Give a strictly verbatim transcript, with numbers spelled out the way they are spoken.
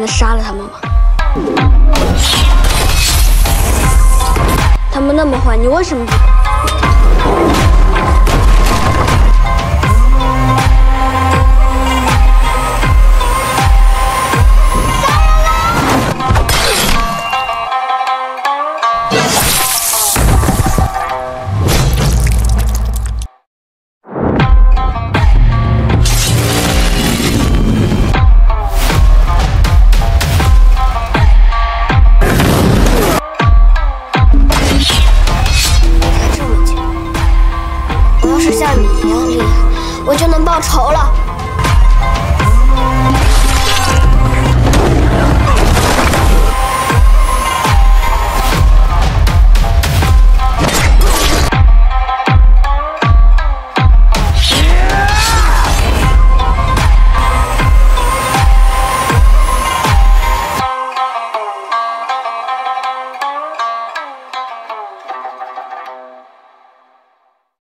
的杀了他们吗？他们那么坏，你为什么不？ 要是像你一样厉害，我就能报仇了。